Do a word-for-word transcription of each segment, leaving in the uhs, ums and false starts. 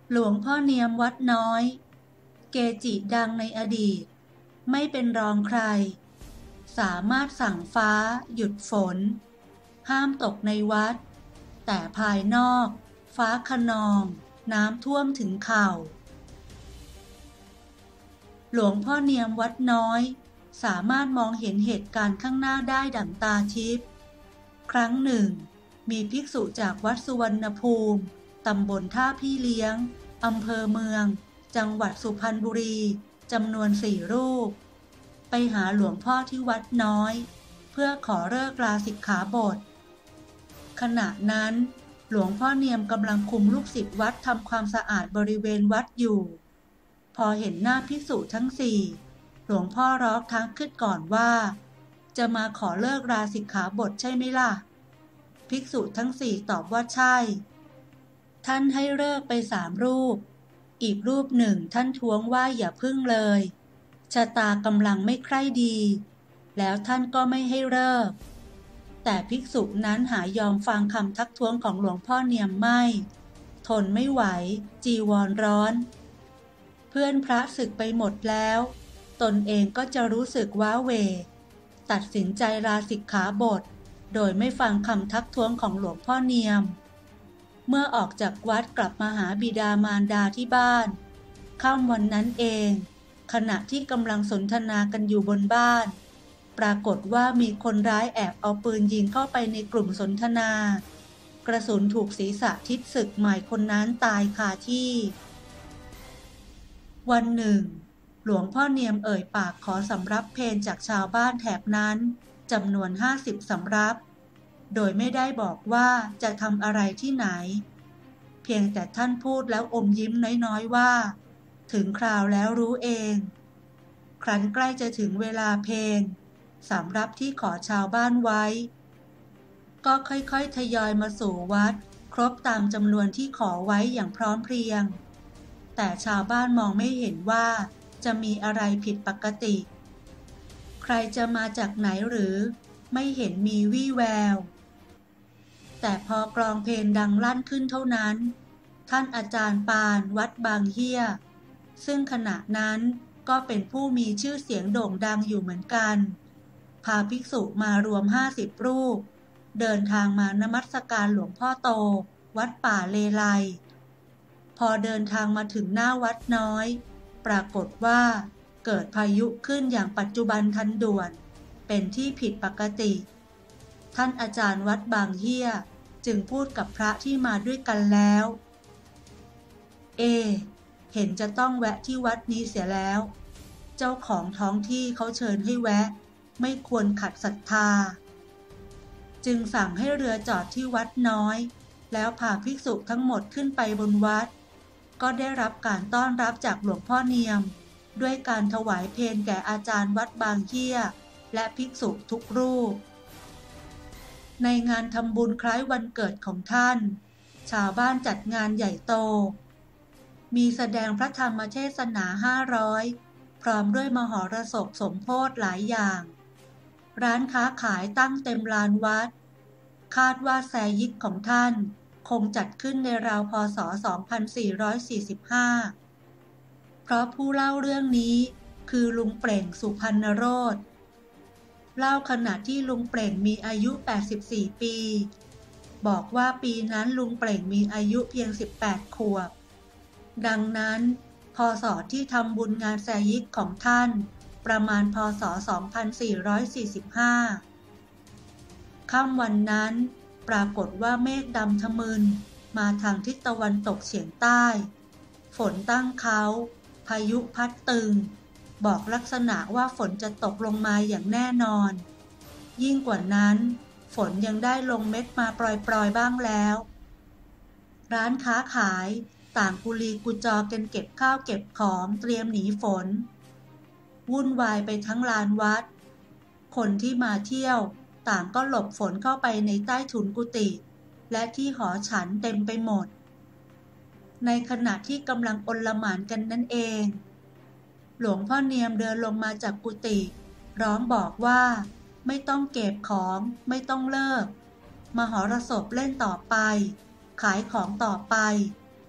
หลวงพ่อเนียมวัดน้อยเกจิดังในอดีตไม่เป็นรองใครสามารถสั่งฟ้าหยุดฝนห้ามตกในวัดแต่ภายนอกฟ้าคะนองน้ำท่วมถึงเข่าหลวงพ่อเนียมวัดน้อยสามารถมองเห็นเหตุการณ์ข้างหน้าได้ดั่งตาทิพย์ครั้งหนึ่งมีภิกษุจากวัดสุวรรณภูมิตำบลท่าพี่เลี้ยงอำเภอเมืองจังหวัดสุพรรณบุรีจำนวนสี่รูปไปหาหลวงพ่อที่วัดน้อยเพื่อขอเลิกลาสิกขาบทขณะนั้นหลวงพ่อเนียมกำลังคุมลูกศิษย์วัดทำความสะอาดบริเวณวัดอยู่พอเห็นหน้าภิกษุทั้งสี่หลวงพ่อร้องทักขึ้นก่อนว่าจะมาขอเลิกลาสิกขาบทใช่ไหมล่ะภิกษุทั้งสี่ตอบว่าใช่ท่านให้เลิกไปสามรูปอีกรูปหนึ่งท่านท้วงว่าอย่าพึ่งเลยชะตากำลังไม่ใคร่ดีแล้วท่านก็ไม่ให้เลิกแต่ภิกษุนั้นหายอมฟังคำทักท้วงของหลวงพ่อเนียมไม่ทนไม่ไหวจีวรร้อนเพื่อนพระสึกไปหมดแล้วตนเองก็จะรู้สึกว้าเหวตัดสินใจลาสิกขาบทโดยไม่ฟังคำทักท้วงของหลวงพ่อเนียมเมื่อออกจากวัดกลับมาหาบิดามารดาที่บ้านค่ำวันนั้นเองขณะที่กำลังสนทนากันอยู่บนบ้านปรากฏว่ามีคนร้ายแอบเอาปืนยิงเข้าไปในกลุ่มสนทนากระสุนถูกศีรษะทิศศึกใหม่คนนั้นตายคาที่วันหนึ่งหลวงพ่อเนียมเอ่ยปากขอสำรับเพลจากชาวบ้านแถบนั้นจำนวนห้าสิบสำรับโดยไม่ได้บอกว่าจะทำอะไรที่ไหนเพียงแต่ท่านพูดแล้วอมยิ้มน้อยๆว่าถึงคราวแล้วรู้เองครั้นใกล้จะถึงเวลาเพลสำรับที่ขอชาวบ้านไว้ก็ค่อยๆทยอยมาสู่วัดครบตามจำนวนที่ขอไว้อย่างพร้อมเพรียงแต่ชาวบ้านมองไม่เห็นว่าจะมีอะไรผิดปกติใครจะมาจากไหนหรือไม่เห็นมีวี่แววแต่พอกลองเพลงดังลั่นขึ้นเท่านั้นท่านอาจารย์ปานวัดบางเฮียซึ่งขณะนั้นก็เป็นผู้มีชื่อเสียงโด่งดังอยู่เหมือนกันพาภิกษุมารวมห้าสิบรูปเดินทางมานมัสการหลวงพ่อโตวัดป่าเลไลพอเดินทางมาถึงหน้าวัดน้อยปรากฏว่าเกิดพายุขึ้นอย่างปัจจุบันทันด่วนเป็นที่ผิดปกติท่านอาจารย์วัดบางเฮียจึงพูดกับพระที่มาด้วยกันแล้วเอเห็นจะต้องแวะที่วัดนี้เสียแล้วเจ้าของท้องที่เขาเชิญให้แวะไม่ควรขัดศรัทธาจึงสั่งให้เรือจอดที่วัดน้อยแล้วพาภิกษุทั้งหมดขึ้นไปบนวัดก็ได้รับการต้อนรับจากหลวงพ่อเนียมด้วยการถวายเพลแก่อาจารย์วัดบางเฮียและภิกษุทุกรูปในงานทำบุญคล้ายวันเกิดของท่านชาวบ้านจัดงานใหญ่โตมีแสดงพระธรรมเทศนาห้าร้อยพร้อมด้วยมหรสพสมโภชหลายอย่างร้านค้าขายตั้งเต็มลานวัดคาดว่าแซยิกของท่านคงจัดขึ้นในราวพ.ศ. สองพันสี่ร้อยสี่สิบห้าเพราะผู้เล่าเรื่องนี้คือลุงเปล่งสุพรรณโรสเล่าขณะที่ลุงเปล่งมีอายุแปดสิบสี่ปีบอกว่าปีนั้นลุงเปล่งมีอายุเพียงสิบแปดขวบดังนั้นพ.ศ. ที่ทำบุญงานแซยิกของท่านประมาณพ.ศ. สองพันสี่ร้อยสี่สิบห้าค่ำวันนั้นปรากฏว่าเมฆดำทะมึนมาทางทิศตะวันตกเฉียงใต้ฝนตั้งเค้าพายุพัดตึงบอกลักษณะว่าฝนจะตกลงมาอย่างแน่นอนยิ่งกว่านั้นฝนยังได้ลงเม็ดมาปรอยๆบ้างแล้วร้านค้าขายต่างกุลีกุจอกันเก็บข้าวเก็บของเตรียมหนีฝนวุ่นวายไปทั้งลานวัดคนที่มาเที่ยวต่างก็หลบฝนเข้าไปในใต้ถุนกุฏิและที่หอฉันเต็มไปหมดในขณะที่กำลังอลหม่านกันนั่นเองหลวงพ่อเนียมเดินลงมาจากกุฏิร้องบอกว่าไม่ต้องเก็บของไม่ต้องเลิกมหรสพเล่นต่อไปขายของต่อไป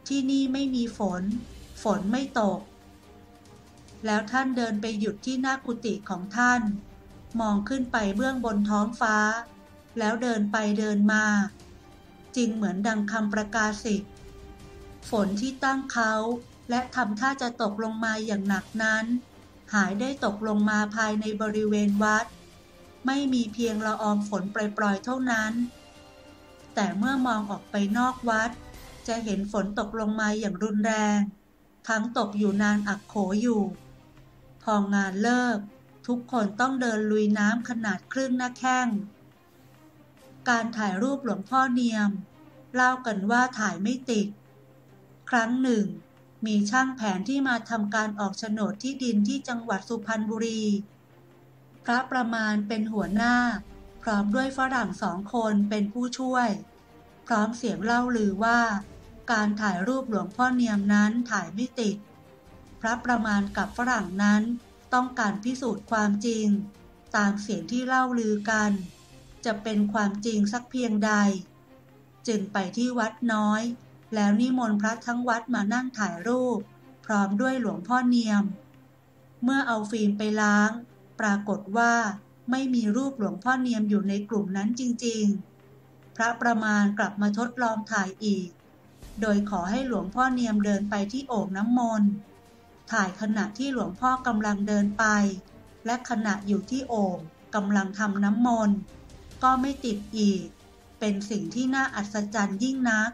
ที่นี่ไม่มีฝนฝนไม่ตกแล้วท่านเดินไปหยุดที่หน้ากุฏิของท่านมองขึ้นไปเบื้องบนท้องฟ้าแล้วเดินไปเดินมาจริงเหมือนดังคำประกาศสิทธิ์ฝนที่ตั้งเขาและทำท่าจะตกลงมาอย่างหนักนั้นหายได้ตกลงมาภายในบริเวณวัดไม่มีเพียงละอองฝนปล่อยๆเท่านั้นแต่เมื่อมองออกไปนอกวัดจะเห็นฝนตกลงมาอย่างรุนแรงทั้งตกอยู่นานอักโขอยู่พองานเลิกทุกคนต้องเดินลุยน้ำขนาดครึ่งหน้าแข้งการถ่ายรูปหลวงพ่อเนียมเล่ากันว่าถ่ายไม่ติดครั้งหนึ่งมีช่างแผนที่มาทำการออกโฉนดที่ดินที่จังหวัดสุพรรณบุรีพระประมาณเป็นหัวหน้าพร้อมด้วยฝรั่งสองคนเป็นผู้ช่วยพร้อมเสียงเล่าลือว่าการถ่ายรูปหลวงพ่อเนียมนั้นถ่ายไม่ติดพระประมาณกับฝรั่งนั้นต้องการพิสูจน์ความจริงตามเสียงที่เล่าลือกันจะเป็นความจริงสักเพียงใดจึงไปที่วัดน้อยแล้วนิมนต์พระทั้งวัดมานั่งถ่ายรูปพร้อมด้วยหลวงพ่อเนียมเมื่อเอาฟิล์มไปล้างปรากฏว่าไม่มีรูปหลวงพ่อเนียมอยู่ในกลุ่มนั้นจริงๆพระประมาณกลับมาทดลองถ่ายอีกโดยขอให้หลวงพ่อเนียมเดินไปที่โอ่งน้ำมนต์ถ่ายขณะที่หลวงพ่อกำลังเดินไปและขณะอยู่ที่โอ่งกำลังทำน้ำมนต์ก็ไม่ติดอีกเป็นสิ่งที่น่าอัศจรรย์ยิ่งนัก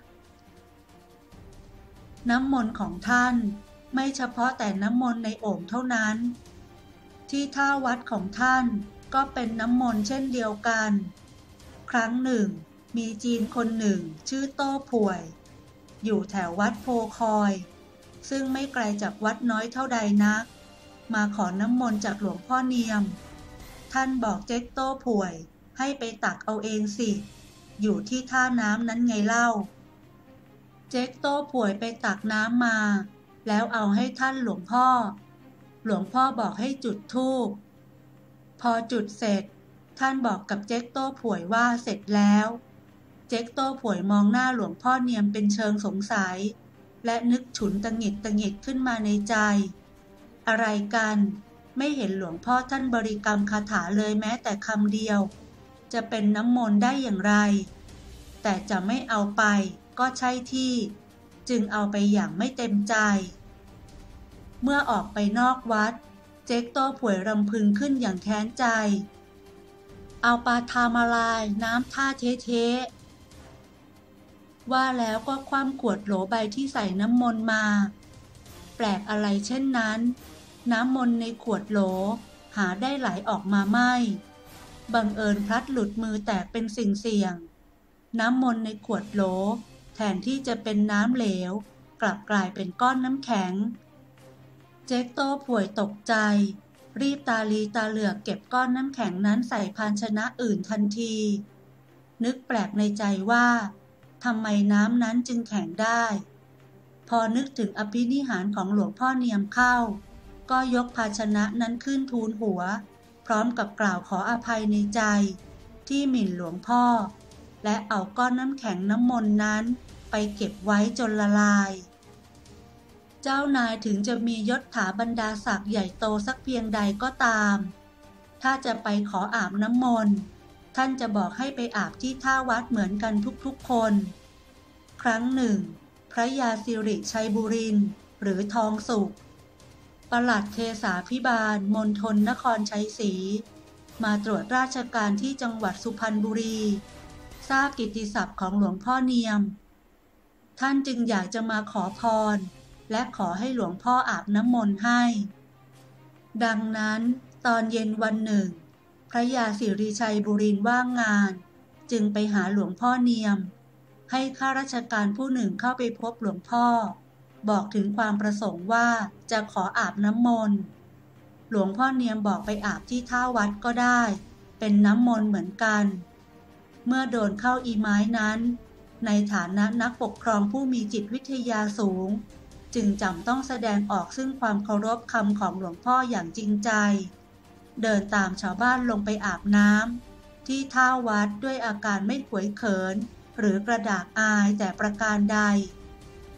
น้ำมนต์ของท่านไม่เฉพาะแต่น้ำมนต์ในโอ่งเท่านั้นที่ท่าวัดของท่านก็เป็นน้ำมนต์เช่นเดียวกันครั้งหนึ่งมีจีนคนหนึ่งชื่อโต้ป่วยอยู่แถววัดโพคอยซึ่งไม่ไกลจากวัดน้อยเท่าใดนักมาขอน้ำมนต์จากหลวงพ่อเนียมท่านบอกเจ๊กโต้ป่วยให้ไปตักเอาเองสิอยู่ที่ท่าน้ำนั้นไงเล่าเจ๊กโต้ป่วยไปตักน้ำมาแล้วเอาให้ท่านหลวงพ่อหลวงพ่อบอกให้จุดธูปพอจุดเสร็จท่านบอกกับเจ๊กโต้ป่วยว่าเสร็จแล้วเจ๊กโต้ป่วยมองหน้าหลวงพ่อเนียมเป็นเชิงสงสัยและนึกฉุนตะหงิดตะหงิดขึ้นมาในใจอะไรกันไม่เห็นหลวงพ่อท่านบริกรรมคาถาเลยแม้แต่คำเดียวจะเป็นน้ำมนต์ได้อย่างไรแต่จะไม่เอาไปก็ใช่ที่จึงเอาไปอย่างไม่เต็มใจเมื่อออกไปนอกวัดเจ๊กโต้ป่วยรำพึงขึ้นอย่างแค้นใจเอาปลาทามาลายน้ำท่าเทเทว่าแล้วก็คว่ำขวดโหลใบที่ใส่น้ำมนต์มาแปลกอะไรเช่นนั้นน้ำมนต์ในขวดโหลหาได้ไหลออกมาไม่บังเอิญพลัดหลุดมือแตกเป็นสิ่งเสี่ยงน้ำมนต์ในขวดโหลแทนที่จะเป็นน้ำเหลวกลับกลายเป็นก้อนน้ำแข็งเจ๊กโต้ป่วยตกใจรีบตาลีตาเหลือกเก็บก้อนน้ำแข็งนั้นใส่ภาชนะอื่นทันทีนึกแปลกในใจว่าทำไมน้ำนั้นจึงแข็งได้พอนึกถึงอภินิหารของหลวงพ่อเนียมเข้าก็ยกภาชนะนั้นขึ้นทูลหัวพร้อมกับกล่าวขออภัยในใจที่หมิ่นหลวงพ่อและเอาก้อนน้ำแข็งน้ำมนต์นั้นไปเก็บไว้จนละลายเจ้านายถึงจะมียศถาบรรดาศักดิ์ใหญ่โตสักเพียงใดก็ตามถ้าจะไปขออาบน้ำมนต์ท่านจะบอกให้ไปอาบที่ท่าวัดเหมือนกันทุกๆคนครั้งหนึ่งพระยาสิริชัยบุรินทร์หรือทองสุขปลัดเทศาภิบาลมณฑลนครชัยศรีมาตรวจราชการที่จังหวัดสุพรรณบุรีทราบกิตติศัพท์ของหลวงพ่อเนียมท่านจึงอยากจะมาขอพรและขอให้หลวงพ่ออาบน้ำมนต์ให้ดังนั้นตอนเย็นวันหนึ่งพระยาสิริชัยบุรินทร์ว่างงานจึงไปหาหลวงพ่อเนียมให้ข้าราชการผู้หนึ่งเข้าไปพบหลวงพ่อบอกถึงความประสงค์ว่าจะขออาบน้ำมนต์หลวงพ่อเนียมบอกไปอาบที่ท่าวัดก็ได้เป็นน้ำมนต์เหมือนกันเมื่อโดนเข้าอีไม้นั้นในฐานะนักปกครองผู้มีจิตวิทยาสูงจึงจำต้องแสดงออกซึ่งความเคารพคำของหลวงพ่ออย่างจริงใจเดินตามชาวบ้านลงไปอาบน้ำที่ท่าวัดด้วยอาการไม่ขวยเขินหรือกระดากอายแต่ประการใด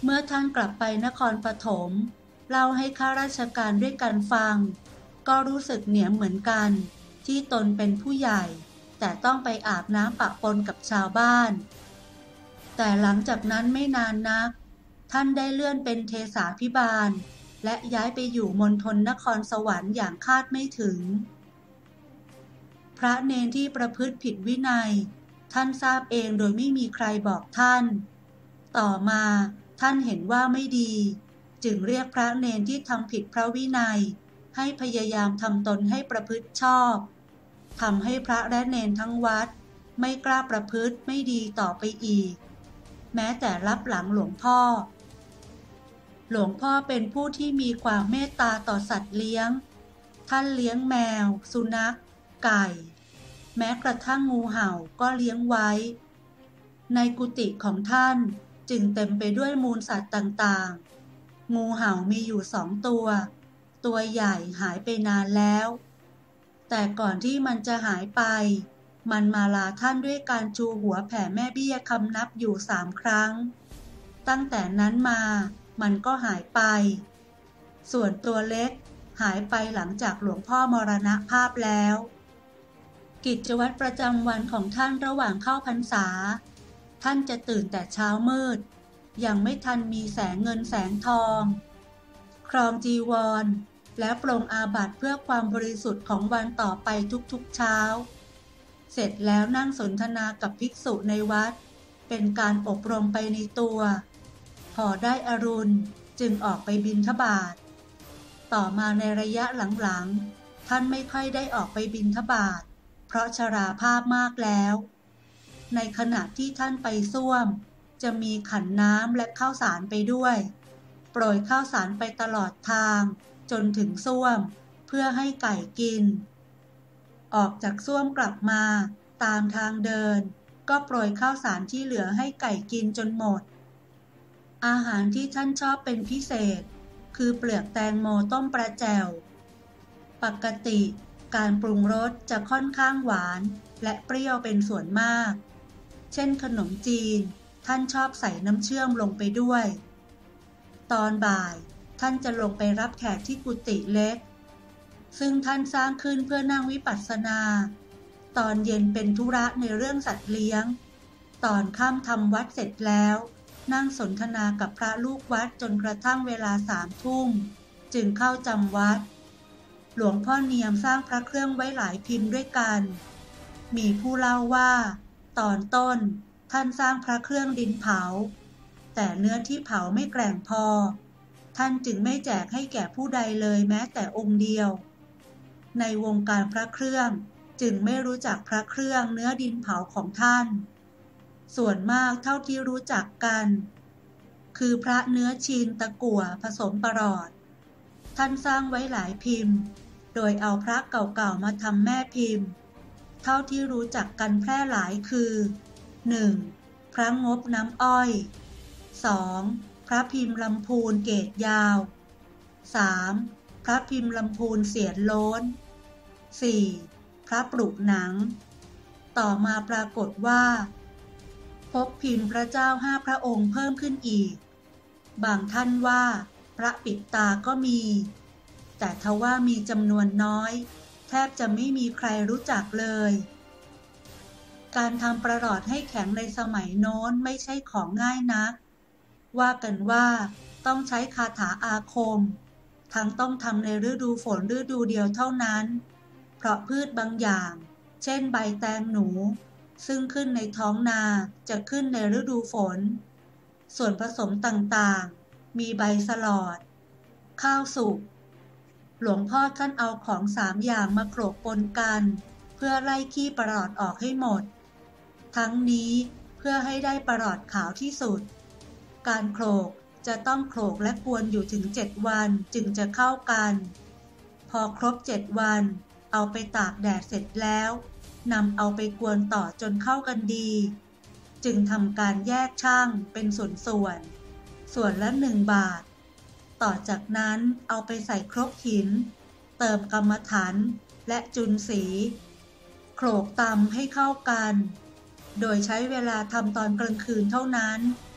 เมื่อท่านกลับไปนครปฐมเล่าให้ข้าราชการด้วยกันฟังก็รู้สึกเหนียมเหมือนกันที่ตนเป็นผู้ใหญ่แต่ต้องไปอาบน้ำปะปนกับชาวบ้านแต่หลังจากนั้นไม่นานนักท่านได้เลื่อนเป็นเทสาภิบาลและย้ายไปอยู่มณฑลนครสวรรค์อย่างคาดไม่ถึงพระเณรที่ประพฤติผิดวินัยท่านทราบเองโดยไม่มีใครบอกท่านต่อมาท่านเห็นว่าไม่ดีจึงเรียกพระเณรที่ทำผิดพระวินัยให้พยายามทำตนให้ประพฤติชอบทำให้พระและเณรทั้งวัดไม่กล้าประพฤติไม่ดีต่อไปอีกแม้แต่รับหลังหลวงพ่อหลวงพ่อเป็นผู้ที่มีความเมตตาต่อสัตว์เลี้ยงท่านเลี้ยงแมวสุนัขไก่แม้กระทั่งงูเห่าก็เลี้ยงไว้ในกุฏิของท่านจึงเต็มไปด้วยมูลสัตว์ต่างๆงูเห่ามีอยู่สองตัวตัวใหญ่หายไปนานแล้วแต่ก่อนที่มันจะหายไปมันมาลาท่านด้วยการชูหัวแผ่แม่เบี้ยคำนับอยู่สามครั้งตั้งแต่นั้นมามันก็หายไปส่วนตัวเล็กหายไปหลังจากหลวงพ่อมรณภาพแล้วกิจวัตรประจำวันของท่านระหว่างเข้าพรรษาท่านจะตื่นแต่เช้ามืดยังไม่ทันมีแสงเงินแสงทองครองจีวรและปรงอาบัติเพื่อความบริสุทธิ์ของวันต่อไปทุกๆเช้าเสร็จแล้วนั่งสนทนากับภิกษุในวัดเป็นการอบรมไปในตัวพอได้อรุณจึงออกไปบิณฑบาตต่อมาในระยะหลังๆท่านไม่ค่อยได้ออกไปบิณฑบาตเพราะชราภาพมากแล้วในขณะที่ท่านไปส้วมจะมีขันน้ำและข้าวสารไปด้วยโปรยข้าวสารไปตลอดทางจนถึงส้วมเพื่อให้ไก่กินออกจากส้วมกลับมาตามทางเดินก็โปรยข้าวสารที่เหลือให้ไก่กินจนหมดอาหารที่ท่านชอบเป็นพิเศษคือเปลือกแตงโมต้มปลาแจ่วปกติการปรุงรสจะค่อนข้างหวานและเปรี้ยวเป็นส่วนมากเช่นขนมจีนท่านชอบใส่น้ำเชื่อมลงไปด้วยตอนบ่ายท่านจะลงไปรับแขกที่กุฏิเล็กซึ่งท่านสร้างขึ้นเพื่อนั่งวิปัสสนาตอนเย็นเป็นธุระในเรื่องสัตว์เลี้ยงตอนค่ำทำวัดเสร็จแล้วนั่งสนทนากับพระลูกวัดจนกระทั่งเวลาสามทุ่มจึงเข้าจำวัดหลวงพ่อเนียมสร้างพระเครื่องไว้หลายพิมพ์ด้วยกันมีผู้เล่าว่าตอนต้นท่านสร้างพระเครื่องดินเผาแต่เนื้อที่เผาไม่แกร่งพอท่านจึงไม่แจกให้แก่ผู้ใดเลยแม้แต่องค์เดียวในวงการพระเครื่องจึงไม่รู้จักพระเครื่องเนื้อดินเผาของท่านส่วนมากเท่าที่รู้จักกันคือพระเนื้อชีนตะกั่วผสมประหลอดท่านสร้างไว้หลายพิมพ์โดยเอาพระเก่าๆมาทำแม่พิมพ์เท่าที่รู้จักกันแพร่หลายคือ หนึ่ง. พระงบน้ำอ้อย สอง. พระพิมพ์ลำพูนเกศยาว สาม. พระพิมพ์ลำพูนเสียนโล้น สี่. พระปลุกหนังต่อมาปรากฏว่าพบพิมพ์พระเจ้าห้าพระองค์เพิ่มขึ้นอีกบางท่านว่าพระปิดตาก็มีแต่ทว่ามีจำนวนน้อยแทบจะไม่มีใครรู้จักเลยการทำประหลอดให้แข็งในสมัยโน้นไม่ใช่ของง่ายนักว่ากันว่าต้องใช้คาถาอาคมทั้งต้องทำในฤดูฝนฤดูเดียวเท่านั้นเพราะพืชบางอย่างเช่นใบแตงหนูซึ่งขึ้นในท้องนาจะขึ้นในฤดูฝนส่วนผสมต่างๆมีใบสลอดข้าวสุกหลวงพ่อท่านเอาของสามอย่างมาโขลกปนกันเพื่อไล่ขี้ประหลอดออกให้หมดทั้งนี้เพื่อให้ได้ประหลอดขาวที่สุดการโขลกจะต้องโขลกและกวนอยู่ถึงเจ็ดวันจึงจะเข้ากันพอครบเจ็ดวันเอาไปตากแดดเสร็จแล้วนำเอาไปกวนต่อจนเข้ากันดีจึงทำการแยกช่างเป็นส่วนๆส่วนละหนึ่งบาทต่อจากนั้นเอาไปใส่ครกหินเติมกรรมฐานและจุลสีโขลกตำให้เข้ากันโดยใช้เวลาทำตอนกลางคืนเท่านั้น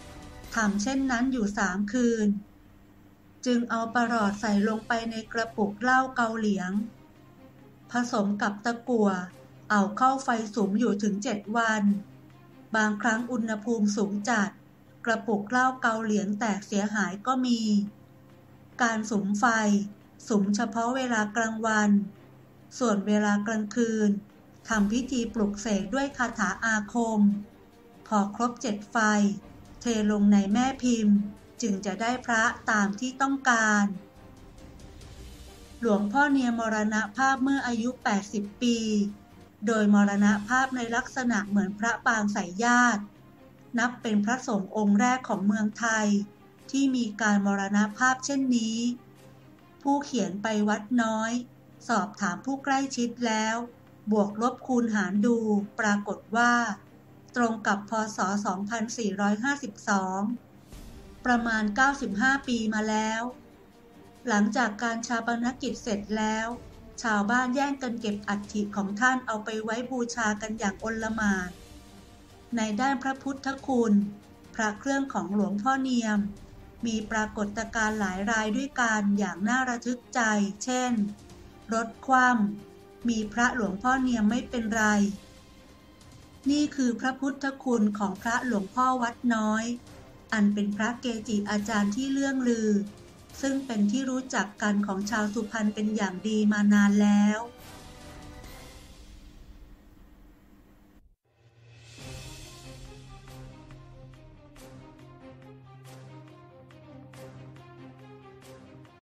ทำเช่นนั้นอยู่สามคืนจึงเอาประหลอดใส่ลงไปในกระปุกเหล้าเกาเหลียงผสมกับตะกั่วเอาเข้าไฟสุมอยู่ถึงเจ็ดวันบางครั้งอุณหภูมิสูงจัดกระปุกเหล้าเกาเหลียงแตกเสียหายก็มีการสุมไฟสุมเฉพาะเวลากลางวันส่วนเวลากลางคืนทำพิธีปลุกเสกด้วยคาถาอาคมพอครบเจ็ดไฟเทลงในแม่พิมพ์จึงจะได้พระตามที่ต้องการหลวงพ่อเนียมมรณภาพเมื่ออายุแปดสิบปีโดยมรณภาพในลักษณะเหมือนพระปางสายญาตินับเป็นพระสงฆ์องค์แรกของเมืองไทยที่มีการมรณภาพเช่นนี้ผู้เขียนไปวัดน้อยสอบถามผู้ใกล้ชิดแล้วบวกลบคูณหารดูปรากฏว่าตรงกับพ.ศ. สองพันสี่ร้อยห้าสิบสองประมาณเก้าสิบห้าปีมาแล้วหลังจากการฌาปนกิจเสร็จแล้วชาวบ้านแย่งกันเก็บอัฐิของท่านเอาไปไว้บูชากันอย่างโอลหม่านในด้านพระพุทธคุณพระเครื่องของหลวงพ่อเนียมมีปรากฏการณ์หลายรายด้วยกันอย่างน่าระทึกใจเช่นรถคว่ำมีพระหลวงพ่อเนียมไม่เป็นไรนี่คือพระพุทธคุณของพระหลวงพ่อวัดน้อยอันเป็นพระเกจิอาจารย์ที่เลื่องลือซึ่งเป็นที่รู้จักกันของชาวสุพรรณเป็นอย่างดีมานานแล้ว